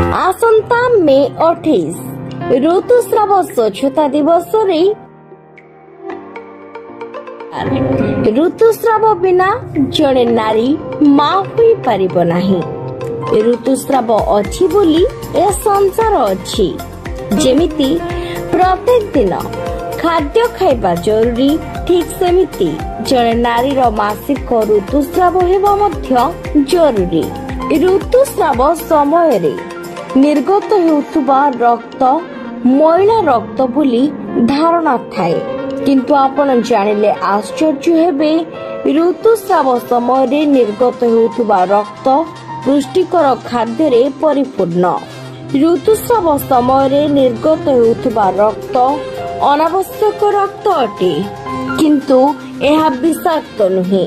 आसंता मे 28 ऋतुस्राव स्वच्छता दिवस रे ऋतुस्राव बिना जड़े नारी मां हुई परिबो नाही। ऋतुस्राव अछि बोली ए संसार अछि। जेमिति प्रत्येक दिन खाद्य खाइबा जरूरी, ठीक सेमिति जड़े नारी रो मासिक ऋतुस्राव हेबा मध्य जरूरी। ऋतुस्राव समय रे निर्गत हेउथुबा रक्त महिला रक्त बोली धारणा थाए, किंतु आपण जानिले आश्चर्य हेबे ऋतुस्राव समय रे निर्गत हेउथुबा रक्त पुष्टिकर खाद्य रे परिपूर्ण। ऋतुस्राव समय रे निर्गत हेउथुबा रक्त अनावश्यक रक्त अटे, किंतु यह विषाक्त नुहे।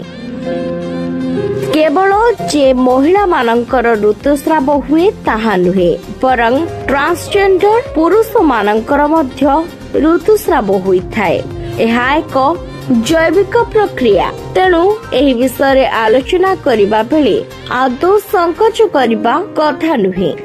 केवल जे महिला मानकर ऋतुस्राव हुए ताहा नुहे, बरं ट्रांसजेंडर पुरुष मानकर मध्य ऋतुस्राव होइथाए। यह एक जैविक प्रक्रिया, तेणु एही विषय आलोचना करिबा बेले आदौ संकोच करिबा कथा नुहे।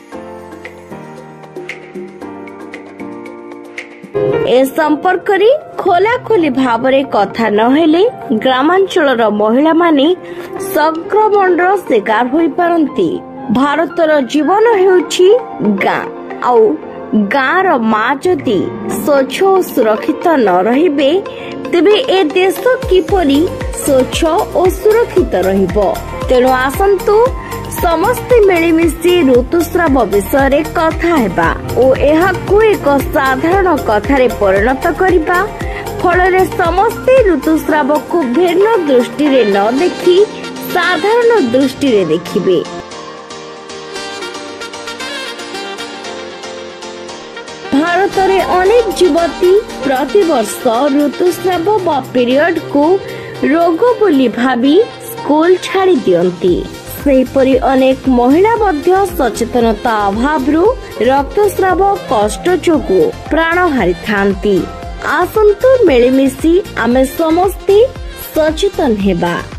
ए संपर्क रे खोला खोली भावरे कथा नहेले ग्रामांचल महिला माने संक्रमण शिकार होई पारंती। भारतर जीवन हेउछि गाँ, आउ गाँ रो माँ जदि स्वच्छ और सुरक्षित न रहिबे तेबे ए देश किपरि स्वच्छ और सुरक्षित रहिबो। तेणु आसंतु समस्ते मिलिमिशि ऋतुस्राव विषय कथा हेबा और एहाकु एक साधारण कथारे परिणत करिबा। फलरे समस्ते ऋतुस्राव को भिन्न दृष्टि रे न देखि साधारण दृष्टि रे देखिबे। भारत रे अनेक युवती प्रतिवर्ष ऋतुस्राव बा पीरियड को रोग बोली भाबी स्कूल छाड़ी दियंती। सेहीपरि अनेक महिला मध्य सचेतनता अभावरू रक्तस्राव कष्ट जोगु प्राण हारि थांती। आसंतु मिलिमिशि आमे समस्ते सचेतन हेबा।